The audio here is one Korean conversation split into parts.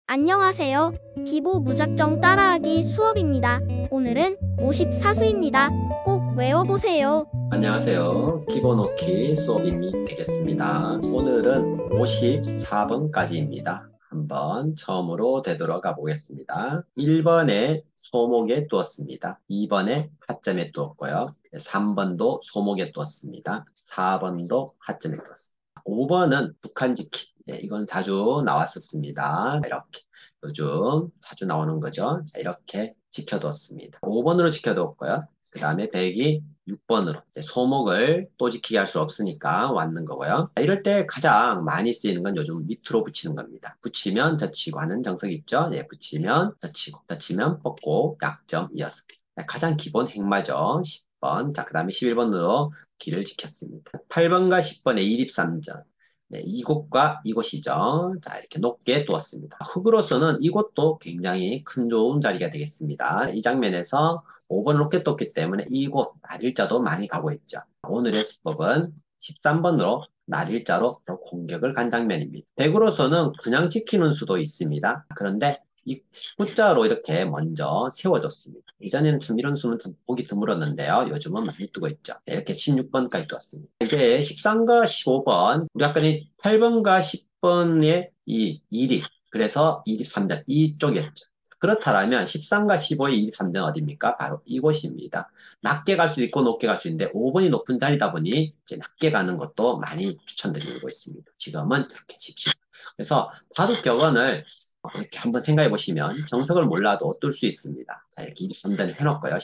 안녕하세요. 기보 무작정 따라하기 수업입니다. 오늘은 54수입니다. 꼭 외워보세요. 안녕하세요. 기본호키 수업이 되겠습니다. 오늘은 54번까지입니다. 한번 처음으로 되돌아가 보겠습니다. 1번에 소목에 두었습니다. 2번에 하점에 두었고요. 3번도 소목에 두었습니다. 4번도 하점에 두었습니다. 5번은 북한지킴. 이건 자주 나왔었습니다. 이렇게 요즘 자주 나오는 거죠. 자, 이렇게 지켜뒀습니다. 5번으로 지켜뒀고요. 그 다음에 100이 6번으로 소목을 또 지키게 할 수 없으니까 왔는 거고요. 이럴 때 가장 많이 쓰이는 건 요즘 밑으로 붙이는 겁니다. 붙이면 젖히고 하는 정석이 있죠. 붙이면 젖히고, 젖히면 뽑고, 약점 이어서. 가장 기본 행마죠. 10번. 자, 그 다음에 11번으로 길을 지켰습니다. 8번과 10번의 일입삼전. 이곳과 이곳이죠. 자, 이렇게 높게 두었습니다. 흙으로서는 이곳도 굉장히 큰 좋은 자리가 되겠습니다. 이 장면에서 5번 높게 뒀기 때문에 이곳 날일자도 많이 가고 있죠. 오늘의 수법은 13번으로 날일자로 공격을 간 장면입니다. 100으로서는 그냥 지키는 수도 있습니다. 그런데 이 숫자로 이렇게 먼저 세워줬습니다. 이전에는 참 이런 수는 보기 드물었는데요. 요즘은 많이 뜨고 있죠. 이렇게 16번까지 떴습니다. 이제 13과 15번, 우리 아까 8번과 10번의 이 1이, 그래서 23전 이쪽이었죠. 그렇다면 13과 15의 23전 어디입니까? 바로 이곳입니다. 낮게 갈 수도 있고 높게 갈 수 있는데 5번이 높은 자리다 보니 이제 낮게 가는 것도 많이 추천드리고 있습니다. 지금은 저렇게 17. 그래서 바둑 격언을 이렇게 한번 생각해 보시면 정석을 몰라도 뜰 수 있습니다. 자, 이렇게 23단을 해놓고요.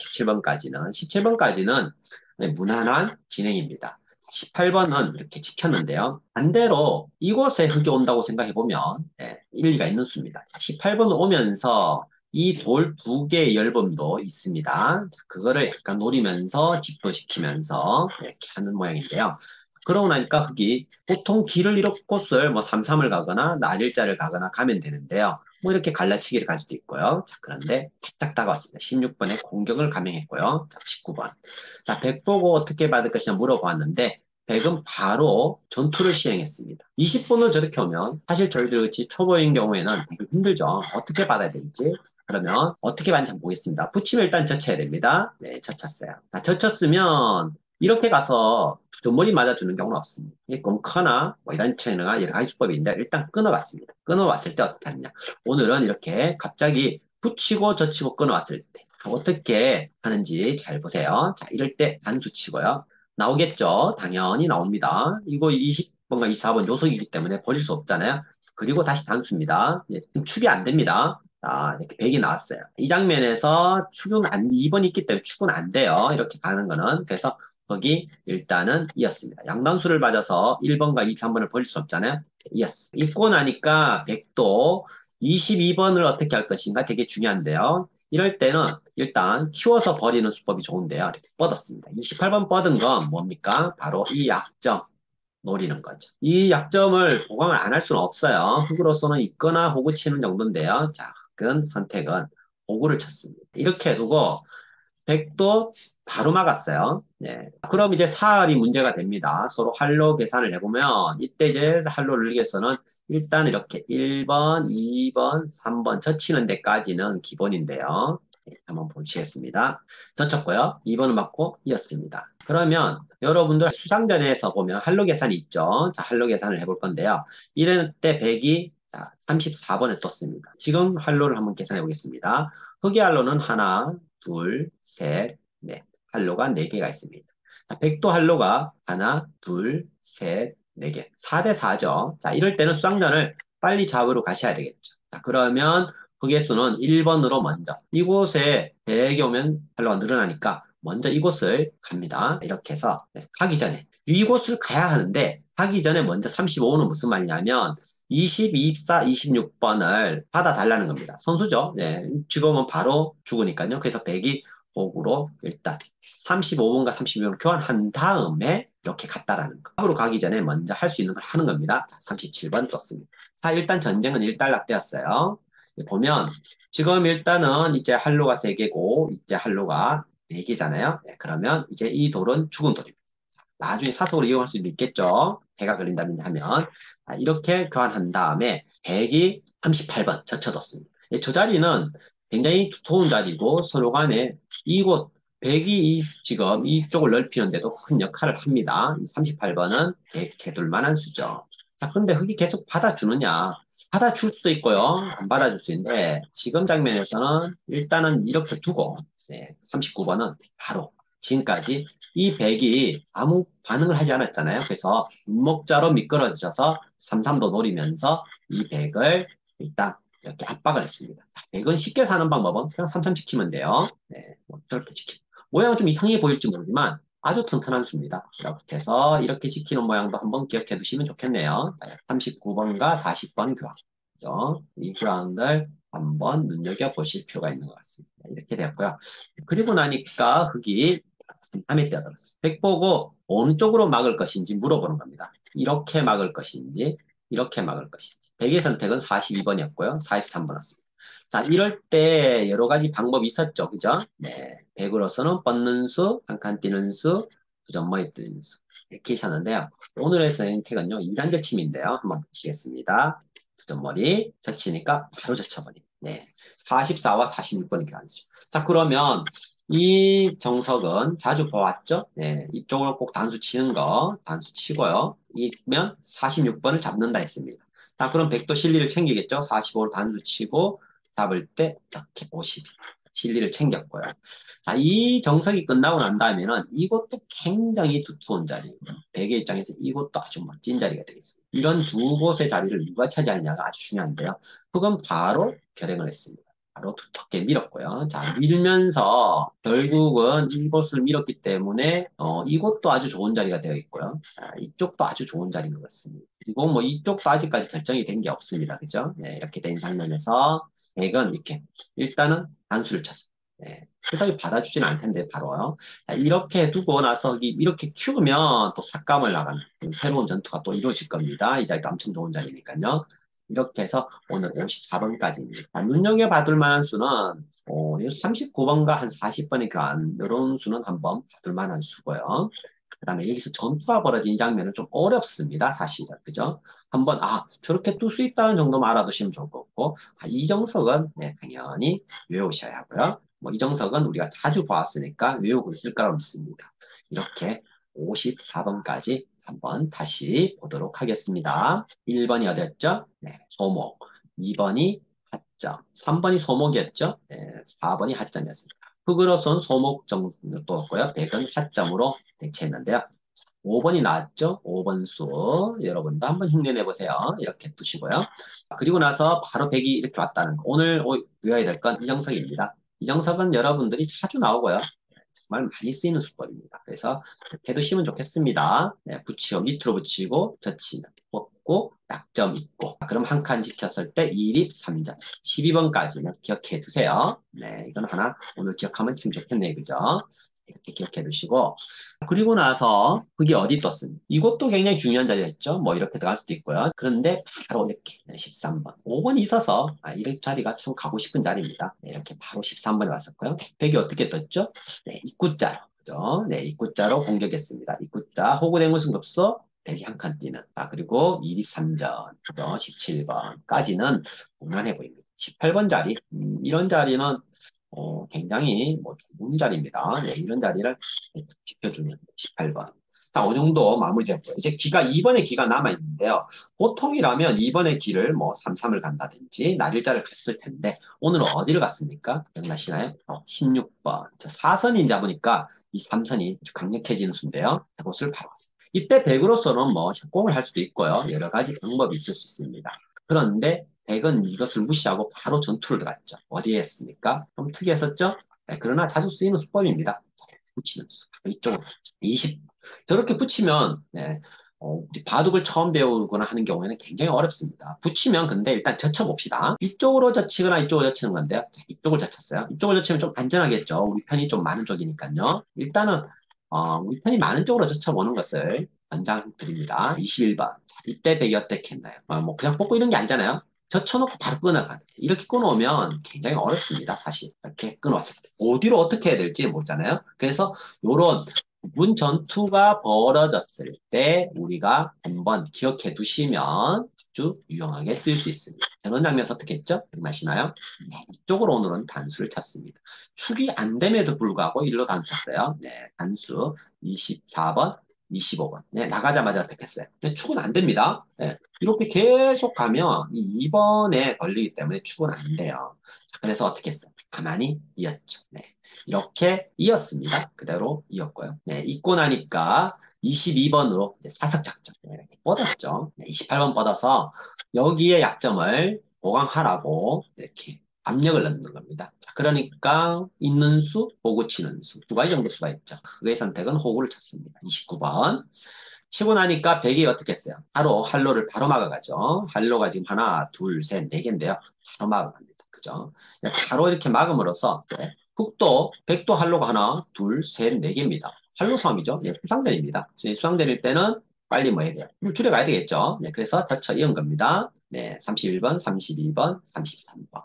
17번까지는 무난한 진행입니다. 18번은 이렇게 지켰는데요. 반대로 이곳에 흙이 온다고 생각해 보면 일리가 있는 수입니다. 18번 오면서 이 돌 두 개의 열범도 있습니다. 자, 그거를 약간 노리면서 직도시키면서 이렇게 하는 모양인데요. 그러고 나니까 흙이 보통 길을 잃은 곳을 뭐 삼삼을 가거나 날일자를 가거나 가면 되는데요. 뭐 이렇게 갈라치기를 갈 수도 있고요. 자, 그런데 바짝 다가왔습니다. 16번에 공격을 감행했고요. 자, 19번. 자, 백 보고 어떻게 받을 것이냐 물어보았는데 백은 바로 전투를 시행했습니다. 20번을 저렇게 오면 사실 저희들 같이 초보인 경우에는 되게 힘들죠. 어떻게 받아야 될지. 그러면 어떻게 받는지 한번 보겠습니다. 붙이면 일단 젖혀야 됩니다. 네, 젖혔어요. 자, 젖혔으면 이렇게 가서 두머리 맞아주는 경우는 없습니다. 이 꽁커나 뭐 이단 체너가 여러 가지 수법인데 일단 끊어봤습니다. 끊어왔을 때 어떻게 하느냐. 오늘은 이렇게 갑자기 붙이고 젖히고 끊어왔을 때 어떻게 하는지 잘 보세요. 자, 이럴 때 단수 치고요. 나오겠죠? 당연히 나옵니다. 이거 20번과 24번 요속이기 때문에 버릴 수 없잖아요. 그리고 다시 단수입니다. 축이 안 됩니다. 자, 이렇게 100이 나왔어요. 이 장면에서 축은 2번이 있기 때문에 축은 안 돼요. 이렇게 가는 거는. 그래서 거기 일단은 이었습니다. 양단수를 맞아서 1번과 23번을 버릴 수 없잖아요. 이었어. 있고 나니까 100도 22번을 어떻게 할 것인가 되게 중요한데요. 이럴 때는 일단 키워서 버리는 수법이 좋은데요. 이렇게 뻗었습니다. 28번 뻗은 건 뭡니까? 바로 이 약점 노리는 거죠. 이 약점을 보강을 안 할 수는 없어요. 흙으로서는 있거나 호구 치는 정도인데요. 자, 흙은 선택은 호구를 쳤습니다. 이렇게 두고 100도 바로 막았어요. 네. 그럼 이제 사할이 문제가 됩니다. 서로 할로 계산을 해보면 이때 이제 할로를 위해서는 일단 이렇게 1번, 2번, 3번 젖히는 데까지는 기본인데요. 네, 한번 보시겠습니다. 젖혔고요. 2번을 맞고 이었습니다. 그러면 여러분들 수상전에서 보면 할로 계산이 있죠. 자, 할로 계산을 해볼 건데요. 이럴 때 100이 자, 34번에 떴습니다. 지금 할로를 한번 계산해 보겠습니다. 흑의 할로는 하나, 둘, 셋, 넷. 할로가 4개가 있습니다. 자, 백도 할로가 하나, 둘, 셋, 4개. 4대 4죠. 자, 이럴 때는 수상전을 빨리 잡으러 가셔야 되겠죠. 자, 그러면 흑의 수는 1번으로 먼저. 이곳에 100이 오면 할로가 늘어나니까 먼저 이곳을 갑니다. 이렇게 해서 가기 전에 이곳을 가야 하는데 가기 전에 먼저 35는 무슨 말이냐면 20, 24, 26번을 받아달라는 겁니다. 선수죠. 네, 지금은 바로 죽으니까요. 그래서 100이 복으로 일단 35번과 32번 교환한 다음에 이렇게 갔다라는 거. 앞으로 가기 전에 먼저 할 수 있는 걸 하는 겁니다. 자, 37번 떴습니다. 자, 일단 전쟁은 일단락되었어요. 보면 지금 일단은 이제 할로가 3개고 이제 할로가 4개잖아요. 네, 그러면 이제 이 돌은 죽은 돌입니다. 나중에 사석으로 이용할 수도 있겠죠. 배가 걸린다면 하면. 이렇게 교환한 다음에 100이 38번 젖혀뒀습니다. 저 자리는 굉장히 두터운 자리고 서로 간에 이곳 100이 지금 이쪽을 넓히는데도 큰 역할을 합니다. 38번은 개둘 만한 수죠. 자, 근데 흙이 계속 받아주느냐? 받아줄 수도 있고요. 안 받아줄 수 있는데 지금 장면에서는 일단은 이렇게 두고 39번은 바로 지금까지 이 100이 아무 반응을 하지 않았잖아요. 그래서 분목자로 미끄러져서 33도 노리면서 이 100을 일단 이렇게 압박을 했습니다. 자, 100은 쉽게 사는 방법은 그냥 33 지키면 돼요. 네, 뭐 저렇게 지키면. 모양은 좀 이상해 보일지 모르지만 아주 튼튼한 수입니다. 이렇게 해서 이렇게 지키는 모양도 한번 기억해 두시면 좋겠네요. 39번과 40번 교환. 그죠? 이 교환들 한번 눈여겨보실 필요가 있는 것 같습니다. 이렇게 됐고요. 그리고 나니까 흙이 3에 뛰어들었어요. 백 보고 어느 쪽으로 막을 것인지 물어보는 겁니다. 이렇게 막을 것인지, 이렇게 막을 것인지. 백의 선택은 42번이었고요. 43번 왔습니다. 자, 이럴 때 여러 가지 방법이 있었죠. 그죠? 네. 100으로서는 뻗는 수, 한 칸 뛰는 수, 두 점머리 뛰는 수. 이렇게 있었는데요. 오늘의 선택은요, 2단계 침인데요. 한번 보시겠습니다. 두 점머리 젖히니까 바로 젖혀버립니다. 네. 44와 46번이 교환이죠. 자, 그러면 이 정석은 자주 보았죠? 네, 이쪽으로 꼭 단수 치는 거, 단수 치고요. 이면 46번을 잡는다 했습니다. 자, 그럼 100도 실리를 챙기겠죠? 45로 단수 치고 잡을 때 이렇게 50. 실리를 챙겼고요. 자, 이 정석이 끝나고 난 다음에는 이것도 굉장히 두터운 자리입니다. 100의 입장에서 이것도 아주 멋진 자리가 되겠습니다. 이런 두 곳의 자리를 누가 차지하느냐가 아주 중요한데요. 그건 바로 결행을 했습니다. 바로 두텁게 밀었고요. 자, 밀면서 결국은 이곳을 밀었기 때문에 이곳도 아주 좋은 자리가 되어 있고요. 자, 이쪽도 아주 좋은 자리인 것 같습니다. 그리고 뭐 이쪽도 아직까지 결정이 된 게 없습니다. 그죠? 네, 이렇게 된 장면에서 백은 이렇게 일단은 단수를 쳤어요. 네, 끝까지 받아주지는 않을 텐데 바로요. 자, 이렇게 두고 나서 이렇게 키우면 또 삭감을 나가는 새로운 전투가 또 이루어질 겁니다. 이 자리도 엄청 좋은 자리니까요. 이렇게 해서 오늘 54번까지입니다. 눈여겨봐둘 만한 수는 39번과 한 40번의 교환 이런 수는 한번 봐둘 만한 수고요. 그 다음에 여기서 전투가 벌어진 이 장면은 좀 어렵습니다. 사실은. 그죠? 한번 저렇게 뜰 수 있다는 정도만 알아두시면 좋을 것 같고 이정석은 네, 당연히 외우셔야 하고요. 뭐 이정석은 우리가 자주 보았으니까 외우고 있을 거라고 믿습니다. 이렇게 54번까지 한번 다시 보도록 하겠습니다. 1번이 어디였죠? 네, 소목. 2번이 하점. 3번이 소목이었죠? 네, 4번이 하점이었습니다. 흙으로선 소목 정도도 없고요. 100은 하점으로 대체했는데요. 5번이 나왔죠? 5번 수. 여러분도 한번 흉내내 보세요. 이렇게 두시고요. 그리고 나서 바로 100이 이렇게 왔다는 거. 오늘 외워야 될 건 이정석입니다. 이정석은 여러분들이 자주 나오고요. 정말 많이 쓰이는 수법입니다. 그래서 이렇게 해두시면 좋겠습니다. 네, 붙이고 밑으로 붙이고 젖히면 뽑고 약점 있고 그럼 한 칸 지켰을 때 2립 3점 12번까지는 기억해 두세요. 네, 이건 하나 오늘 기억하면 참 좋겠네요. 그죠? 이렇게 기억해 두시고 그리고 나서 그게 어디 떴습니까? 이것도 굉장히 중요한 자리였죠. 뭐 이렇게 들어갈 수도 있고요. 그런데 바로 이렇게 13번 5번이 있어서 이런 자리가 참 가고 싶은 자리입니다. 네, 이렇게 바로 13번에 왔었고요. 백이 어떻게 떴죠? 네, 입구자로 그죠? 네, 입구자로 공격했습니다. 입구자 호구대물 승급소 백이 한 칸 뛰는 그리고 2립 3전 17번까지는 무난해 보입니다. 18번 자리 이런 자리는 굉장히 뭐 좋은 자리입니다. 네, 이런 자리를 지켜주면 18번. 자, 어느 정도 마무리 됐고요. 이제 기가 2번의 기가 남아있는데요. 보통이라면 2번의 기를 뭐 33을 간다든지 날일자를 갔을 텐데 오늘은 어디를 갔습니까? 기억나시나요? 16번. 자, 4선이 잡으니까 이 3선이 강력해지는 수인데요. 그것을 바로 왔습니다. 이때 100으로서는 뭐 협공을 할 수도 있고요. 여러 가지 방법이 있을 수 있습니다. 그런데 백은 이것을 무시하고 바로 전투를 들어갔죠. 어디에 했습니까? 좀 특이했었죠? 네, 그러나 자주 쓰이는 수법입니다. 붙이는 수. 이쪽으로. 20. 저렇게 붙이면, 네, 우리 바둑을 처음 배우거나 하는 경우에는 굉장히 어렵습니다. 붙이면 근데 일단 젖혀봅시다. 이쪽으로 젖히거나 이쪽으로 젖히는 건데요. 자, 이쪽을 젖혔어요. 이쪽을 젖히면 좀 안전하겠죠. 우리 편이 좀 많은 쪽이니까요. 일단은, 우리 편이 많은 쪽으로 젖혀보는 것을 권장드립니다. 21번. 자, 이때 백이 어떻게 했나요? 뭐 그냥 뽑고 이런 게 아니잖아요. 젖혀놓고 바로 끊어가는 이렇게 끊어오면 굉장히 어렵습니다. 사실 이렇게 끊어왔을 때 어디로 어떻게 해야 될지 모르잖아요. 그래서 요런 부분 전투가 벌어졌을 때 우리가 한번 기억해 두시면 아주 유용하게 쓸 수 있습니다. 저런 장면에서 어떻게 했죠? 기억나시나요? 네, 이쪽으로 오늘은 단수를 찾습니다. 축이 안 됨에도 불구하고 일로 단수 쳤어요. 네, 단수 24번, 25번. 네, 나가자마자 어떻게 했어요? 네, 축은 안 됩니다. 네, 이렇게 계속 가면 이 2번에 걸리기 때문에 축은 안 돼요. 자, 그래서 어떻게 했어요? 가만히 이었죠. 네. 이렇게 이었습니다. 그대로 이었고요. 네, 잊고 나니까 22번으로 사석 작전 이렇게 뻗었죠. 네, 28번 뻗어서 여기에 약점을 보강하라고 이렇게 압력을 넣는 겁니다. 자, 그러니까 있는 수, 보고 치는 수. 두 가지 정도 수가 있죠. 그의 선택은 호구를 쳤습니다. 29번. 치고 나니까 백이 어떻게 했어요? 바로 할로를 바로 막아가죠. 할로가 지금 하나, 둘, 셋, 네 개인데요. 바로 막아갑니다. 그죠? 바로 이렇게 막음으로써 네. 흑도, 백도 할로가 하나, 둘, 셋, 네 개입니다. 할로 싸움이죠. 네, 수상전입니다. 수상전일 때는 빨리 뭐 해야 돼요? 줄여가야 되겠죠. 네, 그래서 젖혀 이은 겁니다. 네, 31번, 32번, 33번.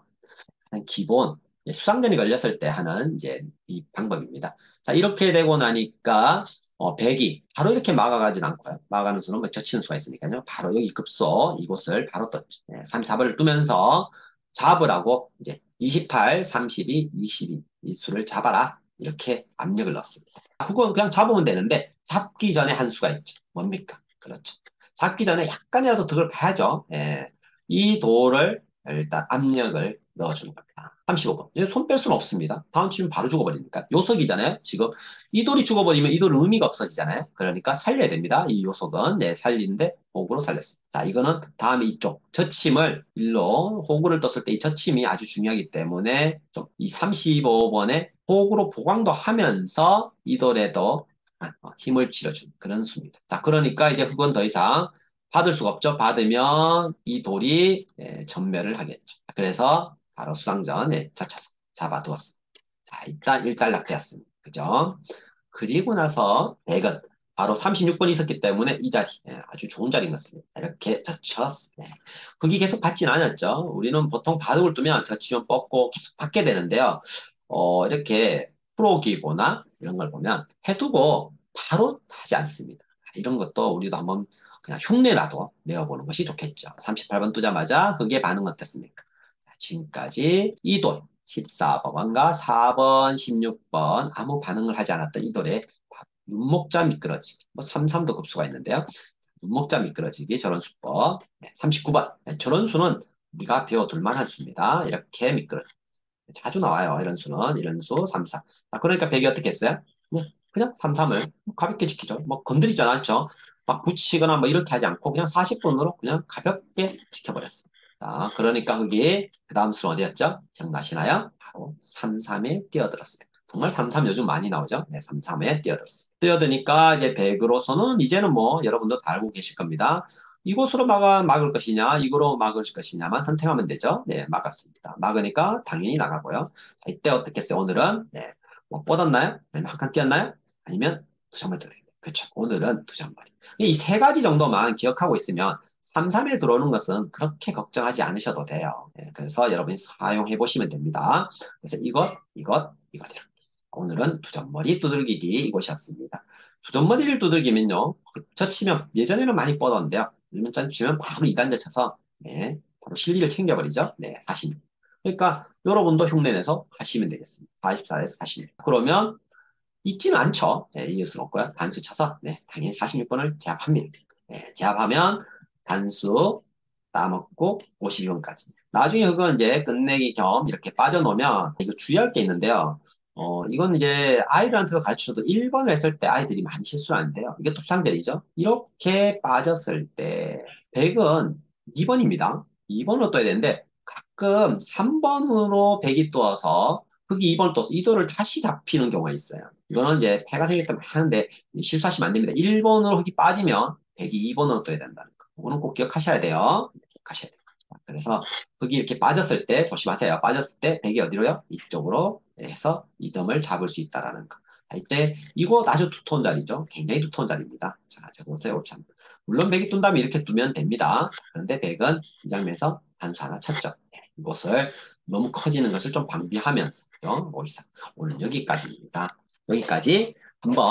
기본 수상전이 걸렸을 때 하는 이제 이 방법입니다. 자, 이렇게 되고 나니까 백이 바로 이렇게 막아가진 않고요. 막아가는 수는 뭐 젖히는 수가 있으니까요. 바로 여기 급소 이곳을 바로 떴죠. 34번을 뜨면서 잡으라고 이제 28, 32, 22 이 수를 잡아라. 이렇게 압력을 넣습니다. 그건 그냥 잡으면 되는데 잡기 전에 한 수가 있죠. 뭡니까? 그렇죠. 잡기 전에 약간이라도 득을 봐야죠. 예. 이 돌을 일단 압력을 넣어주는 겁니다. 35번. 손 뺄 수는 없습니다. 다음 치면 바로 죽어버리니까. 요석이잖아요. 지금 이 돌이 죽어버리면 이 돌은 의미가 없어지잖아요. 그러니까 살려야 됩니다. 이 요석은. 네, 살리는데 호구로 살렸습니다. 자, 이거는 다음에 이쪽 저침을 일로 호구를 떴을 때 이 저침이 아주 중요하기 때문에 좀 이 35번에 호구로 보강도 하면서 이 돌에도 힘을 실어주는 그런 수입니다. 자, 그러니까 이제 그건 더 이상 받을 수가 없죠. 받으면 이 돌이 전멸을 하겠죠. 그래서 바로 수상전에 젖혀서 잡아두었습니다. 자, 일단 일단락되었습니다. 그죠? 그리고 나서 백은 바로 36번이 있었기 때문에 이 자리 아주 좋은 자리인 것 같습니다. 이렇게 젖혔어. 거기 계속 받진 않았죠. 우리는 보통 바둑을 두면 젖히면 뻗고 계속 받게 되는데요. 이렇게 프로기보나 이런 걸 보면 해두고 바로 하지 않습니다. 이런 것도 우리도 한번 그냥 흉내라도 내어보는 것이 좋겠죠. 38번 뜨자마자 그게 반응 어땠습니까? 자, 지금까지 이돌 14번과 4번, 16번 아무 반응을 하지 않았던 이돌의 눈목자 미끄러지기 뭐 33도 급수가 있는데요. 눈목자 미끄러지기 저런 수법 39번 저런 수는 우리가 배워둘 만한 수입니다. 이렇게 미끄러져 자주 나와요. 이런 수는 이런 수 33. 그러니까 백이 어떻게 했어요? 그냥 33을 가볍게 지키죠. 뭐 건드리지 않죠. 막 붙이거나 뭐 이렇게 하지 않고 그냥 40분으로 그냥 가볍게 지켜버렸어요. 자, 그러니까 그게 그 다음 수는 어디였죠? 기억나시나요? 바로 33에 뛰어들었습니다. 정말 33 요즘 많이 나오죠? 네, 33에 뛰어들었어요. 뛰어드니까 이제 백으로서는 이제는 뭐 여러분도 다 알고 계실 겁니다. 이곳으로 막을 것이냐, 이거로 막을 것이냐만 선택하면 되죠. 네, 막았습니다. 막으니까 당연히 나가고요. 자, 이때 어떻게 했어요? 오늘은 네, 뭐 뻗었나요? 아니면 한 칸 뛰었나요? 아니면 두 점을 들어요. 그렇죠. 오늘은 두 점머리. 이 세 가지 정도만 기억하고 있으면 3, 3에 들어오는 것은 그렇게 걱정하지 않으셔도 돼요. 네, 그래서 여러분이 사용해 보시면 됩니다. 그래서 이것, 이렇게. 오늘은 두 점머리 두들기기 이것이었습니다. 두 점머리를 두들기면요. 저 치면 예전에는 많이 뻗었는데요. 요즘 치면 바로 2단자 쳐서 네, 바로 실리를 챙겨버리죠. 네, 46. 그러니까 여러분도 흉내내서 하시면 되겠습니다. 44에서 46. 그러면 있지는 않죠. 네, 이길 수는 없고요. 단수 쳐서 네, 당연히 46번을 제압합니다. 네, 제압하면 단수 따먹고 52번까지. 나중에 그건 이제 끝내기 겸 이렇게 빠져놓으면 이거 주의할 게 있는데요. 이건 이제 아이들한테도 가르쳐줘도 1번을 했을 때 아이들이 많이 실수하는데요. 이게 또 수상절이죠. 이렇게 빠졌을 때 100은 2번입니다. 2번으로 떠야 되는데 가끔 3번으로 100이 떠서 흑이 2번을 떠서 이 돌을 다시 잡히는 경우가 있어요. 이거는 이제 패가 생길 때 하는데 실수하시면 안 됩니다. 1번으로 흑이 빠지면 100이 2번으로 떠야 된다는 거. 이거는 꼭 기억하셔야 돼요. 기억하셔야 돼요. 그래서 흑이 이렇게 빠졌을 때 조심하세요. 빠졌을 때 100이 어디로요? 이쪽으로 해서 이 점을 잡을 수 있다라는 거. 자, 이때 이거 아주 두터운 자리죠. 굉장히 두터운 자리입니다. 자, 저도 세워봅시다. 물론 100이 뜬 다음에 이렇게 두면 됩니다. 그런데 100은 이 장면에서 단수 하나 쳤죠. 네, 이것을 너무 커지는 것을 좀 방비하면서 5 이상. 오늘 여기까지입니다. 여기까지 한번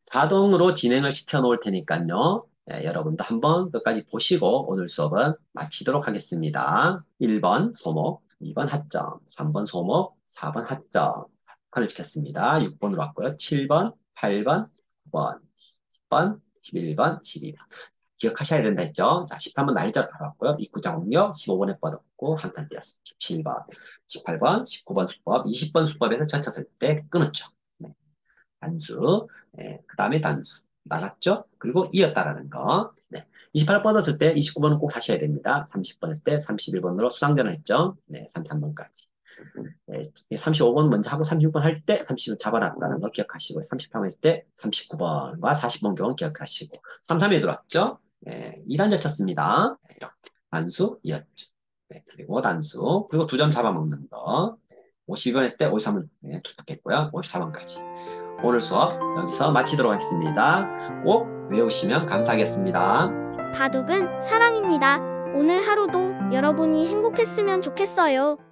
자동으로 진행을 시켜 놓을 테니까요. 여러분도 한번 끝까지 보시고 오늘 수업은 마치도록 하겠습니다. 1번 소목, 2번 하점, 3번 소목, 4번 하점. 판을 찍혔습니다. 6번으로 왔고요. 7번, 8번, 9번, 10번, 11번, 12번. 기억하셔야 된다 했죠. 자, 13번 날짜로 바꿨고요. 입구자 공역 15번에 뻗었고 한 판 띄었어요. 17번, 18번, 19번 수법, 20번 수법에서 젖혔을 때 끊었죠. 네. 단수, 그 다음에 단수. 나갔죠? 그리고 이었다라는 거. 네. 28번 뻗었을 때 29번은 꼭 하셔야 됩니다. 30번 했을 때 31번으로 수상전을 했죠. 네, 33번까지. 네, 35번 먼저 하고 36번 할 때 30번 잡아놨다는 거 기억하시고 38번 했을 때 39번과 40번 경우 기억하시고 33에 들어왔죠? 네, 2단 젖혔습니다. 네, 이렇게 단수 이었죠. 네, 그리고 단수 그리고 2점 잡아먹는 거 52번 했을 때 53을 네, 투탁했고요. 54번까지 오늘 수업 여기서 마치도록 하겠습니다. 꼭 외우시면 감사하겠습니다. 바둑은 사랑입니다. 오늘 하루도 여러분이 행복했으면 좋겠어요.